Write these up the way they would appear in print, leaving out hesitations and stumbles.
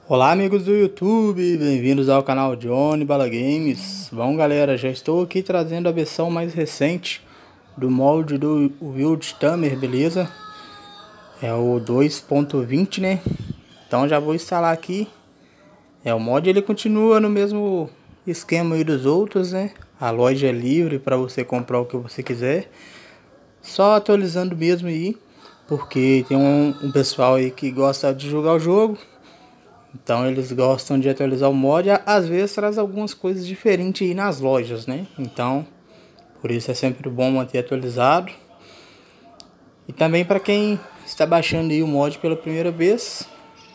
Olá amigos do YouTube, bem-vindos ao canal Johnny Bala Games. Bom galera, já estou aqui trazendo a versão mais recente do molde do Wildtamer, beleza? É o 2.20, né? Então já vou instalar aqui. O mod ele continua no mesmo esquema aí dos outros, né? A loja é livre para você comprar o que você quiser. Só atualizando mesmo aí, porque tem um pessoal aí que gosta de jogar o jogo. Então eles gostam de atualizar o mod, às vezes traz algumas coisas diferentes aí nas lojas, né? Então, por isso é sempre bom manter atualizado. E também para quem está baixando aí o mod pela primeira vez,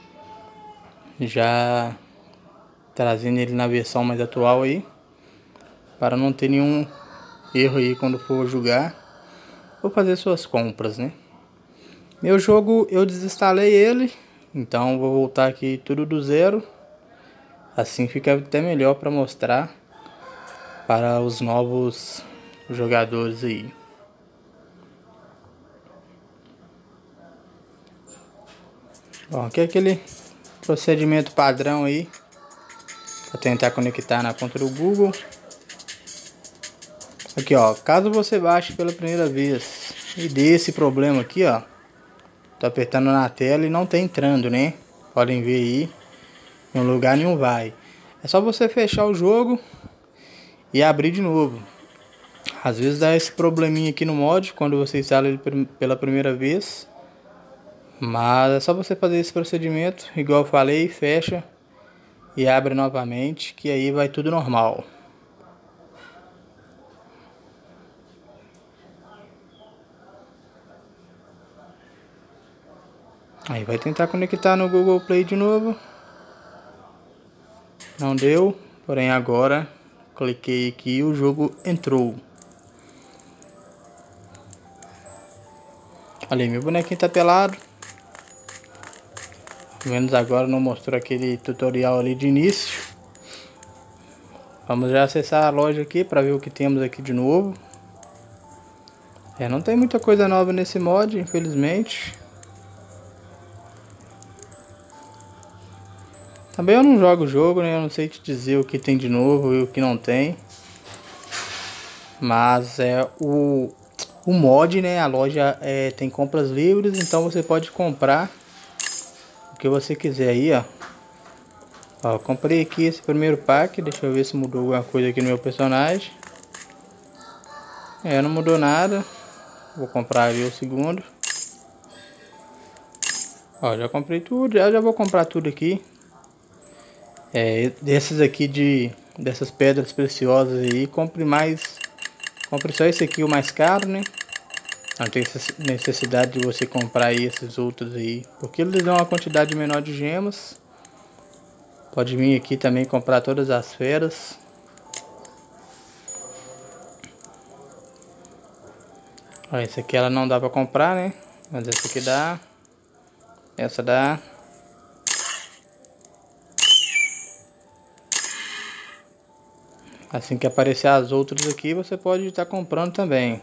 já trazendo ele na versão mais atual aí, para não ter nenhum erro aí quando for jogar ou fazer suas compras, né? Meu jogo eu desinstalei ele, então vou voltar aqui tudo do zero. Assim fica até melhor para mostrar para os novos jogadores aí. Bom, aqui é aquele procedimento padrão aí para tentar conectar na conta do Google. Aqui ó, caso você baixe pela primeira vez e dê esse problema aqui ó, tô apertando na tela e não tá entrando, né? Podem ver aí, em um lugar nenhum vai. É só você fechar o jogo e abrir de novo. Às vezes dá esse probleminha aqui no mod quando você instala ele pela primeira vez. Mas é só você fazer esse procedimento, igual eu falei, fecha e abre novamente, que aí vai tudo normal. Aí vai tentar conectar no Google Play de novo. Não deu, porém agora cliquei aqui e o jogo entrou. Olha aí, meu bonequinho tá pelado. Pelo menos agora não mostrou aquele tutorial ali de início. Vamos já acessar a loja aqui para ver o que temos aqui de novo. Não tem muita coisa nova nesse mod, infelizmente. Também eu não jogo o jogo, né? Eu não sei te dizer o que tem de novo e o que não tem. Mas o mod, né? A loja tem compras livres, então você pode comprar o que você quiser aí, ó. Ó, comprei aqui esse primeiro pack, deixa eu ver se mudou alguma coisa aqui no meu personagem. Não mudou nada. Vou comprar ali o segundo. Ó, já comprei tudo, já vou comprar tudo aqui. Desses aqui dessas pedras preciosas aí, compre só esse aqui, o mais caro, né? Não tem necessidade de você comprar aí esses outros aí, porque eles dão uma quantidade menor de gemas. Pode vir aqui também comprar todas as feras. Ó, esse aqui ela não dá pra comprar, né? Mas essa aqui dá. Essa dá. Assim que aparecer as outras aqui, você pode estar comprando também.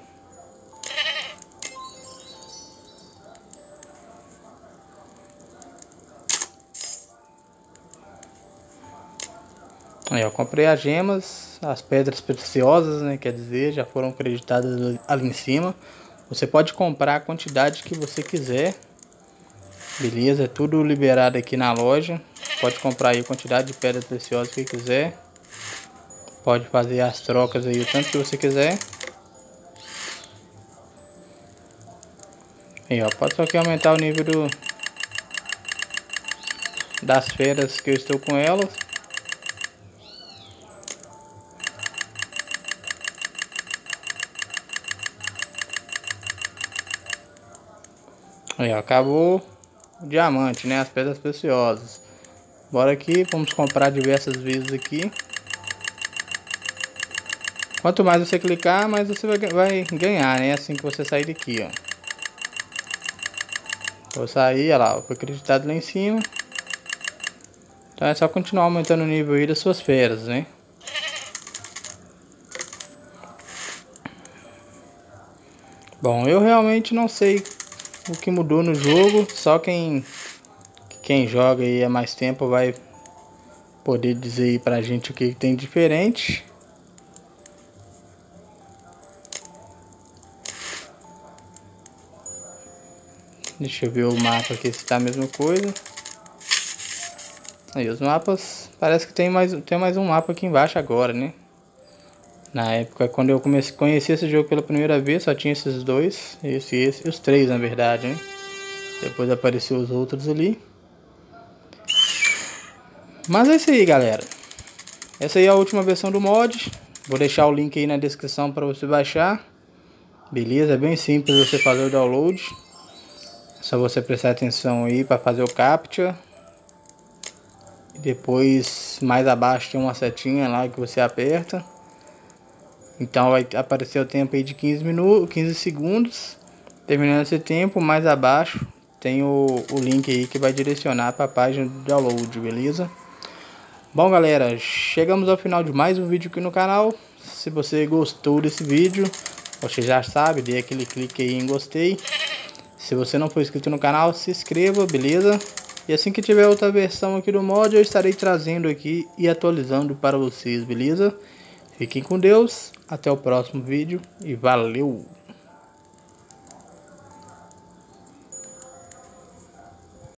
Aí eu comprei as gemas, as pedras preciosas, né? Quer dizer, já foram acreditadas ali em cima. Você pode comprar a quantidade que você quiser. Beleza, é tudo liberado aqui na loja. Pode comprar aí a quantidade de pedras preciosas que quiser. Pode fazer as trocas aí o tanto que você quiser. Aí ó, pode só que aumentar o nível das feras que eu estou com elas. Aí ó, acabou o diamante, né? As pedras preciosas. Bora aqui, vamos comprar diversas vezes aqui. Quanto mais você clicar, mais você vai ganhar, né? Assim que você sair daqui, ó. Vou sair, olha lá, foi acreditado lá em cima. Então é só continuar aumentando o nível aí das suas feras, né? Bom, eu realmente não sei o que mudou no jogo. Só quem Quem joga aí há mais tempo vai poder dizer aí pra gente o que tem diferente. Deixa eu ver o mapa aqui se tá a mesma coisa. Aí os mapas, parece que tem mais um mapa aqui embaixo agora, né? Na época, quando eu conheci esse jogo pela primeira vez, só tinha esses dois, esse, os três na verdade, né? Depois apareceu os outros ali. Mas é isso aí, galera. Essa aí é a última versão do mod. Vou deixar o link aí na descrição para você baixar. Beleza? É bem simples você fazer o download. É só você prestar atenção aí para fazer o captcha. E depois, mais abaixo, tem uma setinha lá que você aperta. Então vai aparecer o tempo aí de 15 segundos. Terminando esse tempo, mais abaixo tem o link aí que vai direcionar para a página do download, beleza? Bom, galera, chegamos ao final de mais um vídeo aqui no canal. Se você gostou desse vídeo, você já sabe, dê aquele clique aí em gostei. Se você não for inscrito no canal, se inscreva, beleza? E assim que tiver outra versão aqui do mod, eu estarei trazendo aqui e atualizando para vocês, beleza? Fiquem com Deus, até o próximo vídeo e valeu!